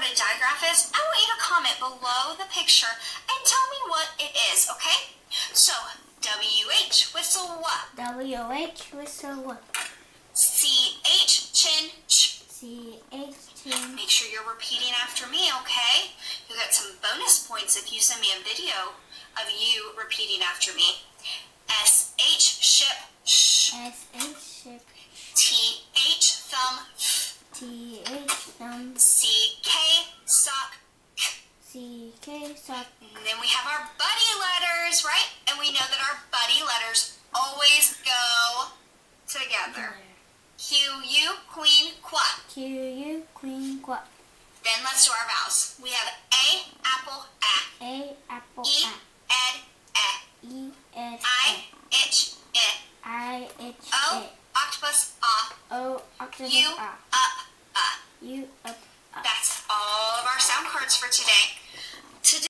a digraph is, I want you to comment below the picture and tell me what it is, okay? So, WH, whistle what? WH, whistle what? CH, chin, ch. CH, chin. Make sure you're repeating after me, okay? You'll get some bonus points if you send me a video of you repeating after me. SH, ship, sh. SH, ship. TH, thumb, TH, thumb. CK, sock, CK, sock. and then we have our buddy letters, right? And we know that our buddy letters always go together. QU, queen, quat. QU, queen, quat. Then let's do our vowels. We have A, apple, a. A, apple, E, ed, e. E, ed, I, itch, it. I, H, O, octopus, ah. O, octopus, U, up, U, up. That's all of our sound cards for today.